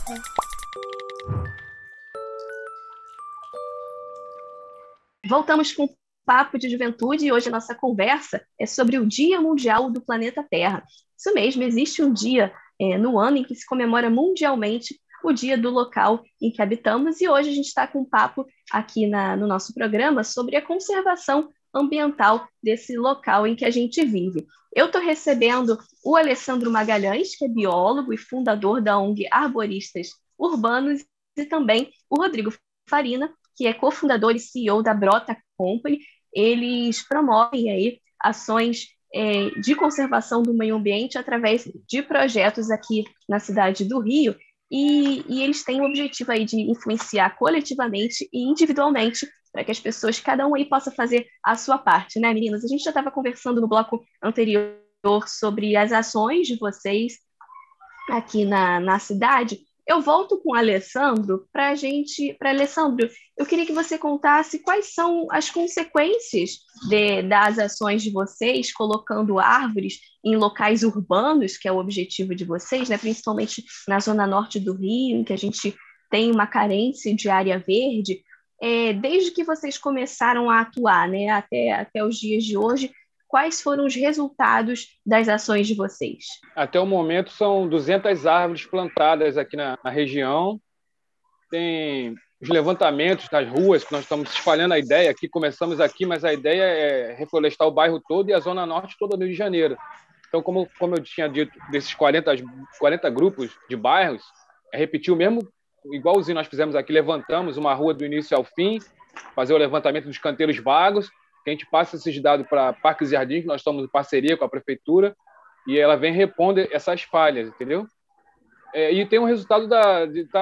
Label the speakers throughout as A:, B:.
A: Voltamos com o Papo de Juventude e hoje a nossa conversa é sobre o Dia Mundial do Planeta Terra. Isso mesmo, existe um dia no ano em que se comemora mundialmente o dia do local em que habitamos e hoje a gente está com um papo aqui no nosso programa sobre a conservação ambiental desse local em que a gente vive. Eu estou recebendo o Alessandro Magalhães, que é biólogo e fundador da ONG Arboristas Urbanos, e também o Rodrigo Farina, que é cofundador e CEO da Brota Company. Eles promovem aí ações de conservação do meio ambiente através de projetos aqui na cidade do Rio, e eles têm o objetivo aí de influenciar coletivamente e individualmente para que as pessoas, cada um aí possa fazer a sua parte, né, meninas? A gente já estava conversando no bloco anterior sobre as ações de vocês aqui na cidade. Eu volto com o Alessandro Alessandro, eu queria que você contasse quais são as consequências das ações de vocês, colocando árvores em locais urbanos, que é o objetivo de vocês, né? Principalmente na zona norte do Rio, em que a gente tem uma carência de área verde. Desde que vocês começaram a atuar, né, até os dias de hoje, quais foram os resultados das ações de vocês?
B: Até o momento são 200 árvores plantadas aqui na região. Tem os levantamentos nas ruas, que nós estamos espalhando a ideia aqui, começamos aqui, mas a ideia é reflorestar o bairro todo e a zona norte toda do Rio de Janeiro. Então, como eu tinha dito, desses 40 grupos de bairros, repetir o mesmo, igualzinho nós fizemos aqui, levantamos uma rua do início ao fim, fazer o levantamento dos canteiros vagos, que a gente passa esses dados para Parques e Jardins, que nós estamos em parceria com a prefeitura, e ela vem repondo essas falhas, entendeu? E tem um resultado da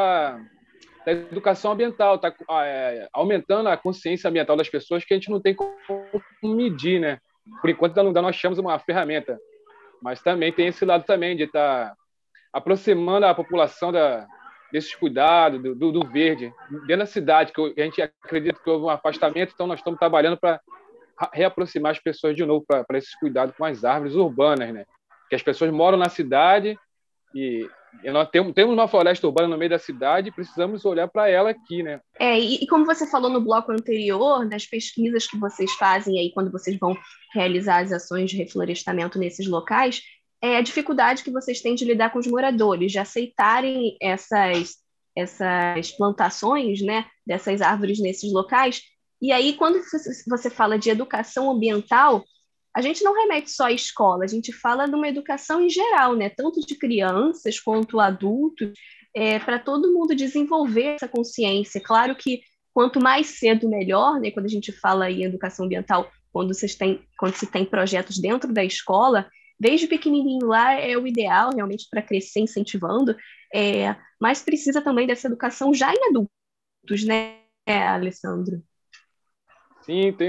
B: educação ambiental, está aumentando a consciência ambiental das pessoas, que a gente não tem como medir, né? Por enquanto, ainda não achamos uma ferramenta, mas também tem esse lado também de estar aproximando a população desses cuidados, do verde, dentro da cidade, que a gente acredita que houve um afastamento, então nós estamos trabalhando para reaproximar as pessoas de novo para esses cuidados com as árvores urbanas, né? Que as pessoas moram na cidade e nós temos uma floresta urbana no meio da cidade e precisamos olhar para ela aqui, né?
A: E como você falou no bloco anterior, nas pesquisas que vocês fazem aí quando vocês vão realizar as ações de reflorestamento nesses locais, a dificuldade que vocês têm de lidar com os moradores, de aceitarem essas plantações, né, dessas árvores nesses locais. E aí, quando você fala de educação ambiental, a gente não remete só à escola, a gente fala de uma educação em geral, né, tanto de crianças quanto adultos, para todo mundo desenvolver essa consciência. Claro que quanto mais cedo, melhor, né, quando a gente fala em educação ambiental, quando se tem projetos dentro da escola, desde pequenininho lá é o ideal, realmente, para crescer incentivando, mas precisa também dessa educação já em adultos, né, Alessandro?
B: Sim, tem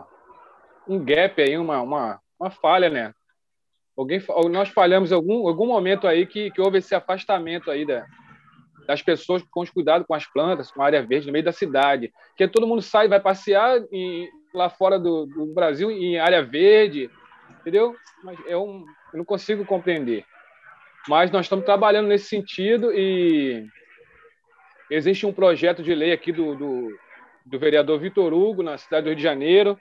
B: um gap aí, uma falha, né? Nós falhamos em algum momento aí que houve esse afastamento aí das pessoas com os cuidados com as plantas, com a área verde no meio da cidade, que todo mundo sai, vai passear lá fora do Brasil em área verde, entendeu? Mas eu não consigo compreender. Mas nós estamos trabalhando nesse sentido e existe um projeto de lei aqui do vereador Vitor Hugo, na cidade do Rio de Janeiro,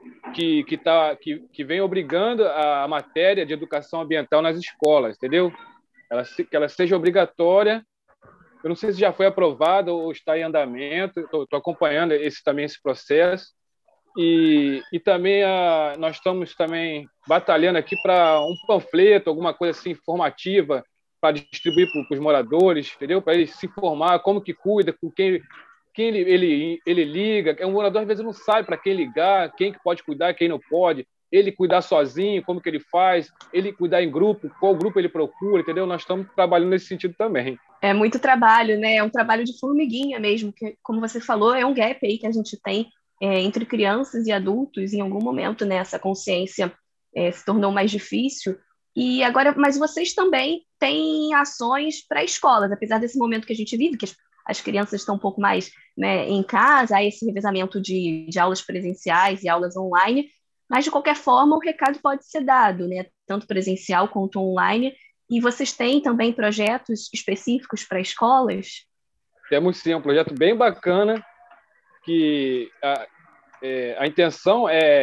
B: que vem obrigando a matéria de educação ambiental nas escolas, entendeu? Que ela seja obrigatória. Eu não sei se já foi aprovada ou está em andamento, estou acompanhando esse processo. E também nós estamos também batalhando aqui para um panfleto, alguma coisa assim informativa para distribuir para os moradores, entendeu? Para eles se informar como que cuida, com quem ele liga. Um morador às vezes não sabe para quem ligar, quem que pode cuidar, quem não pode. Ele cuidar sozinho, como que ele faz, ele cuidar em grupo, qual grupo ele procura, entendeu? Nós estamos trabalhando nesse sentido também.
A: É muito trabalho, né? É um trabalho de formiguinha mesmo, que, como você falou, é um gap aí que a gente tem entre crianças e adultos. Em algum momento, né, essa consciência se tornou mais difícil. E agora, mas vocês também têm ações para escolas, apesar desse momento que a gente vive, que as crianças estão um pouco mais, né, em casa, há esse revezamento de aulas presenciais e aulas online, mas de qualquer forma o recado pode ser dado, né, tanto presencial quanto online, E vocês têm também projetos específicos para escolas?
B: Temos sim um projeto bem bacana, que a intenção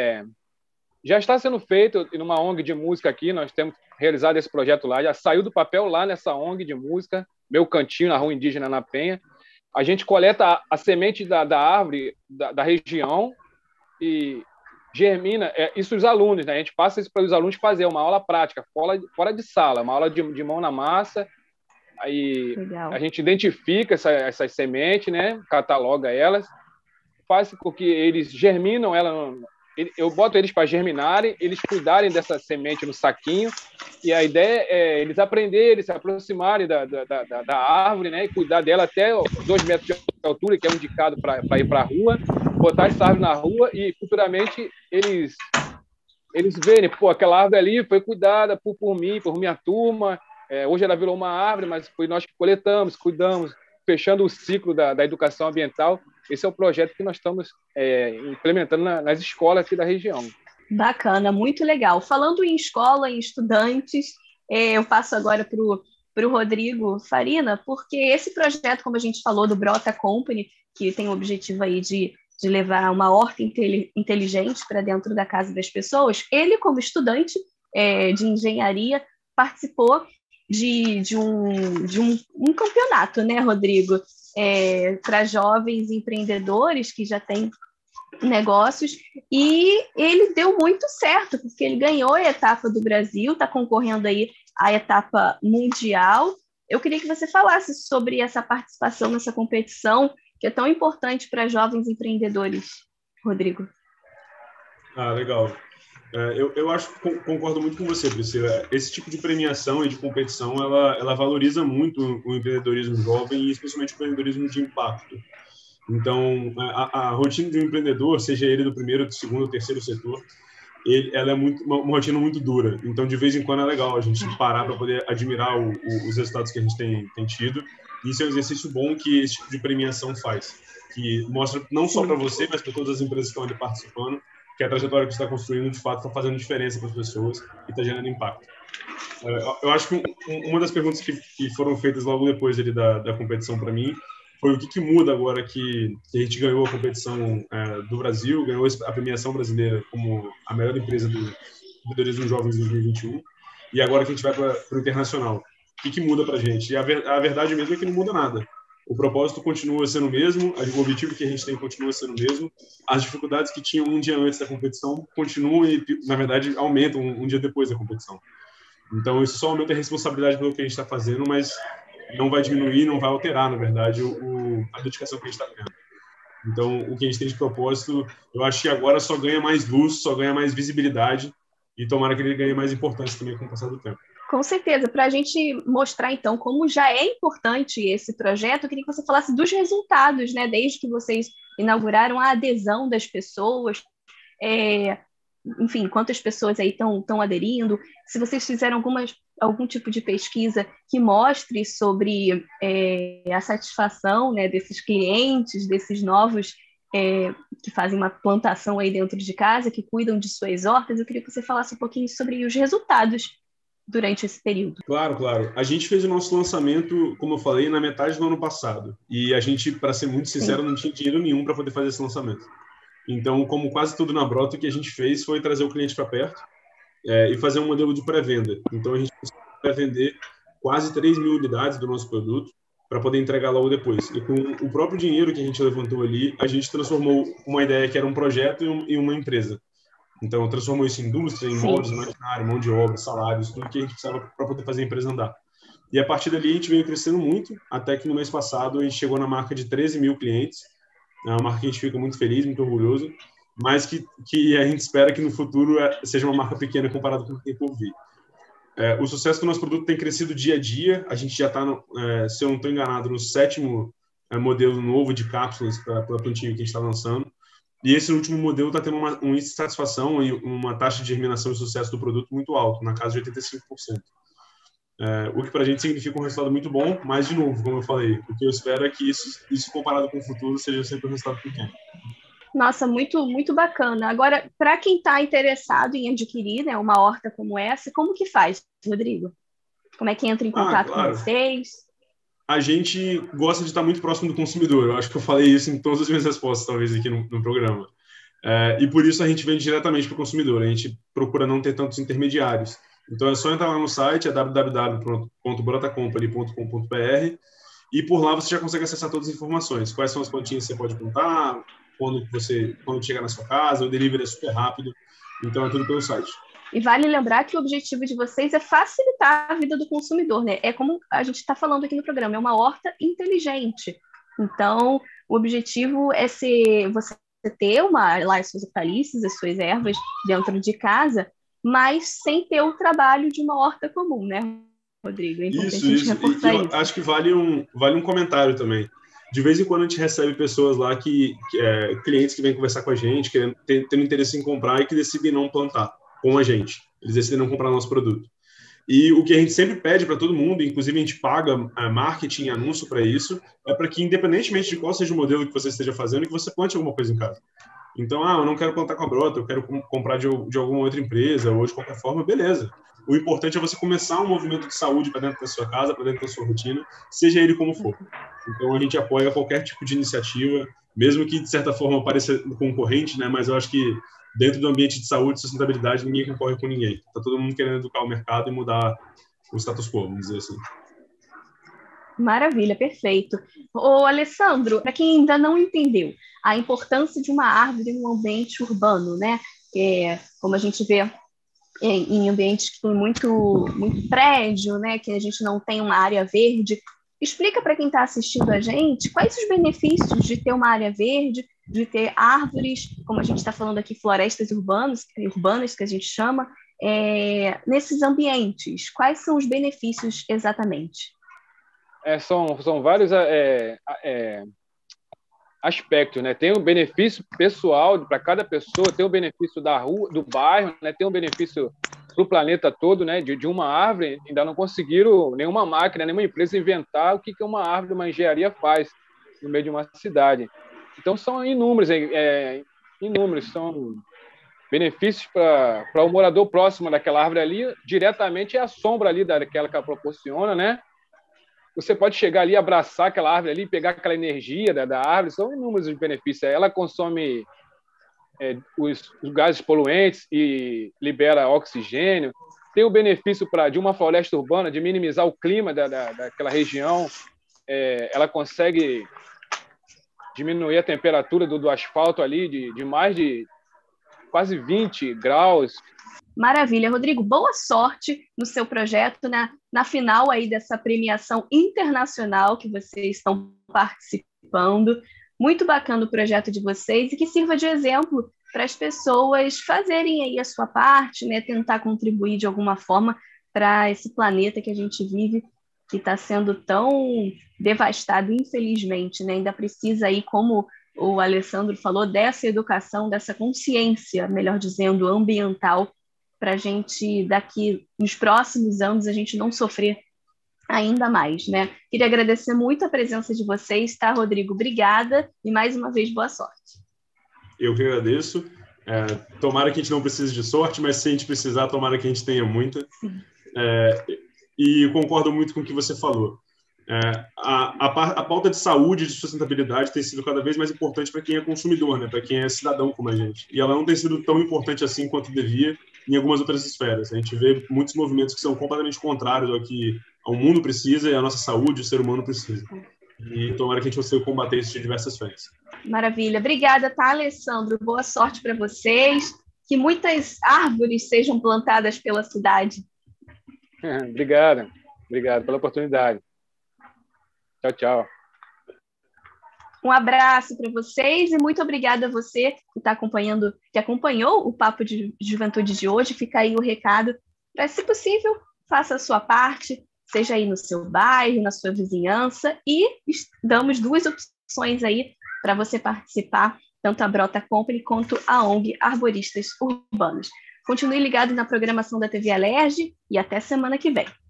B: já está sendo feito em uma ONG de música aqui. Nós temos realizado esse projeto lá, já saiu do papel lá nessa ONG de música, Meu Cantinho, na Rua Indígena, na Penha. A gente coleta a semente da árvore da região e germina isso os alunos, né? A gente passa isso para os alunos fazer uma aula prática, fora de sala, uma aula de mão na massa. Aí
A: Legal.
B: a gente identifica essas sementes, né? Cataloga elas, faz com que eles germinam ela. Eu boto eles para germinarem, eles cuidarem dessa semente no saquinho, e a ideia é eles aprenderem, se aproximarem da árvore, né, e cuidar dela até 2 metros de altura, que é o indicado para ir para a rua, botar essa árvore na rua e futuramente eles verem, pô, aquela árvore ali foi cuidada por mim, por minha turma, hoje ela virou uma árvore, mas foi nós que coletamos, cuidamos, fechando o ciclo da educação ambiental. Esse é o projeto que nós estamos implementando nas escolas aqui da região.
A: Bacana, muito legal. Falando em escola, em estudantes, eu passo agora para o Rodrigo Farina, porque esse projeto, como a gente falou, do Brota Company, que tem o objetivo aí de levar uma horta inteligente para dentro da casa das pessoas, ele, como estudante de engenharia, participou de um campeonato, né, Rodrigo? Para jovens empreendedores que já têm negócios, e ele deu muito certo, porque ele ganhou a etapa do Brasil, está concorrendo aí à etapa mundial. Eu queria que você falasse sobre essa participação nessa competição, que é tão importante para jovens empreendedores, Rodrigo.
C: Legal. Eu acho que concordo muito com você, Priscila. Esse tipo de premiação e de competição, ela valoriza muito o empreendedorismo jovem e especialmente o empreendedorismo de impacto. Então, a rotina de um empreendedor, seja ele do primeiro, do segundo, do terceiro setor, ela é uma rotina muito dura. Então, de vez em quando é legal a gente parar para poder admirar os resultados que a gente tem tido. E isso é um exercício bom que esse tipo de premiação faz, que mostra não só para você, mas para todas as empresas que estão ali participando, que a trajetória que você está construindo, de fato, está fazendo diferença para as pessoas e está gerando impacto. Eu acho que uma das perguntas que foram feitas logo depois ali da competição para mim foi o que muda agora que a gente ganhou a competição do Brasil, ganhou a premiação brasileira como a melhor empresa do empreendedorismo jovens de 2021, e agora que a gente vai para o internacional. O que muda para a gente? E a verdade mesmo é que não muda nada. O propósito continua sendo o mesmo, o objetivo que a gente tem continua sendo o mesmo, as dificuldades que tinham um dia antes da competição continuam e, na verdade, aumentam um dia depois da competição. Então, isso só aumenta a responsabilidade pelo que a gente está fazendo, mas não vai diminuir, não vai alterar, na verdade, a dedicação que a gente está tendo. Então, o que a gente tem de propósito, eu acho que agora só ganha mais luz, só ganha mais visibilidade, e tomara que ele ganhe mais importância também com o passar do tempo.
A: Com certeza. Para a gente mostrar, então, como já é importante esse projeto, eu queria que você falasse dos resultados, né? Desde que vocês inauguraram, a adesão das pessoas, enfim, quantas pessoas aí estão aderindo, se vocês fizeram algum tipo de pesquisa que mostre sobre a satisfação, né, desses clientes, desses novos que fazem uma plantação aí dentro de casa, que cuidam de suas hortas. Eu queria que você falasse um pouquinho sobre os resultados durante esse período.
C: Claro. A gente fez o nosso lançamento, como eu falei, na metade do ano passado. E a gente, para ser muito sincero, não tinha dinheiro nenhum para poder fazer esse lançamento. Então, como quase tudo na Brota, o que a gente fez foi trazer o cliente para perto e fazer um modelo de pré-venda. Então, a gente conseguiu pré-vender quase 3 mil unidades do nosso produto para poder entregar logo depois. E com o próprio dinheiro que a gente levantou ali, a gente transformou uma ideia que era um projeto em uma empresa. Então, transformou isso em indústria, em moldes, maquinário, mão de obra, salários, tudo que a gente precisava para poder fazer a empresa andar. E a partir dali, a gente veio crescendo muito, até que no mês passado a gente chegou na marca de 13 mil clientes. É uma marca que a gente fica muito feliz, muito orgulhoso, mas que a gente espera que no futuro seja uma marca pequena comparado com o que tem por vir. O sucesso do nosso produto tem crescido dia a dia. A gente já está, se eu não estou enganado, no 7º modelo novo de cápsulas para plantio que a gente está lançando. E esse último modelo está tendo um índice de satisfação e uma taxa de germinação e sucesso do produto muito alto, na casa de 85%. O que para a gente significa um resultado muito bom, mas, de novo, como eu falei, o que eu espero é que isso comparado com o futuro, seja sempre um resultado pequeno.
A: Nossa, muito, muito bacana. Agora, para quem está interessado em adquirir, né, uma horta como essa, como que faz, Rodrigo? Como é que entra em contato com vocês?
C: A gente gosta de estar muito próximo do consumidor. Eu acho que eu falei isso em todas as minhas respostas, talvez, aqui no programa. E por isso a gente vende diretamente para o consumidor. A gente procura não ter tantos intermediários. Então, é só entrar lá no site, é www.brotacompany.com.br, e por lá você já consegue acessar todas as informações. Quais são as plantinhas que você pode plantar, quando chegar na sua casa, o delivery é super rápido. Então, é tudo pelo site.
A: E vale lembrar que o objetivo de vocês é facilitar a vida do consumidor, né? É como a gente está falando aqui no programa, é uma horta inteligente. Então, o objetivo é você ter lá as suas hortaliças, as suas ervas dentro de casa, mas sem ter o trabalho de uma horta comum, né, Rodrigo? É importante
C: isso.
A: reforçar
C: eu
A: isso.
C: acho que vale um comentário também. De vez em quando a gente recebe pessoas lá clientes que vêm conversar com a gente, tendo interesse em comprar e que decidem não plantar com a gente. Eles decidem não comprar nosso produto. E o que a gente sempre pede para todo mundo, inclusive a gente paga marketing e anúncio para isso, é para que, independentemente de qual seja o modelo que você esteja fazendo, que você plante alguma coisa em casa. Então, eu não quero plantar com a Brota, eu quero comprar de alguma outra empresa ou de qualquer forma, beleza. O importante é você começar um movimento de saúde para dentro da sua casa, para dentro da sua rotina, seja ele como for. Então, a gente apoia qualquer tipo de iniciativa, mesmo que, de certa forma, pareça concorrente, né? Mas eu acho que dentro do ambiente de saúde e sustentabilidade, ninguém concorre com ninguém. Está todo mundo querendo educar o mercado e mudar o status quo, vamos dizer assim.
A: Maravilha, perfeito. Ô, Alessandro, para quem ainda não entendeu a importância de uma árvore no ambiente urbano, né? Como a gente vê em ambientes que tem muito prédio, né? Que a gente não tem uma área verde. Explica para quem está assistindo a gente quais os benefícios de ter uma área verde, de ter árvores, como a gente está falando aqui, florestas urbanas, que a gente chama, nesses ambientes. Quais são os benefícios exatamente?
B: São vários aspectos, né? Tem um benefício pessoal para cada pessoa, tem um benefício da rua, do bairro, né? Tem um benefício para o planeta todo, né? De uma árvore. Ainda não conseguiram nenhuma máquina, nenhuma empresa inventar o que uma árvore, uma engenharia faz no meio de uma cidade. Então são inúmeros, são benefícios para o morador próximo daquela árvore ali, diretamente é a sombra ali daquela que ela proporciona, né? Você pode chegar ali, abraçar aquela árvore ali, pegar aquela energia da árvore, são inúmeros os benefícios. Ela consome os gases poluentes e libera oxigênio. Tem o benefício de uma floresta urbana de minimizar o clima daquela região. Ela consegue diminuir a temperatura do asfalto ali de mais de quase 20 graus.
A: Maravilha, Rodrigo, boa sorte no seu projeto, na final aí dessa premiação internacional que vocês estão participando. Muito bacana o projeto de vocês e que sirva de exemplo para as pessoas fazerem aí a sua parte, né, tentar contribuir de alguma forma para esse planeta que a gente vive, que está sendo tão devastado, infelizmente, né? Ainda precisa aí, como o Alessandro falou, dessa educação, dessa consciência, melhor dizendo, ambiental, para a gente, daqui nos próximos anos, a gente não sofrer ainda mais, né? Queria agradecer muito a presença de vocês, tá, Rodrigo? Obrigada e, mais uma vez, boa sorte.
C: Eu que agradeço. Tomara que a gente não precise de sorte, mas se a gente precisar, tomara que a gente tenha muita. E concordo muito com o que você falou. A pauta de saúde e de sustentabilidade tem sido cada vez mais importante para quem é consumidor, né? Para quem é cidadão como a gente. E ela não tem sido tão importante assim quanto devia em algumas outras esferas. A gente vê muitos movimentos que são completamente contrários ao que o mundo precisa e a nossa saúde, o ser humano precisa. E tomara que a gente consiga combater isso de diversas frentes.
A: Maravilha. Obrigada, tá, Alessandro? Boa sorte para vocês. Que muitas árvores sejam plantadas pela cidade.
B: Obrigado pela oportunidade. Tchau, tchau.
A: Um abraço para vocês e muito obrigada a você que está acompanhando, que acompanhou o Papo de Juventude de hoje. Fica aí o recado para, se possível, faça a sua parte, seja aí no seu bairro, na sua vizinhança, e damos 2 opções aí para você participar, tanto a Brota Company quanto a ONG Arboristas Urbanos. Continue ligado na programação da TV Alerj e até semana que vem.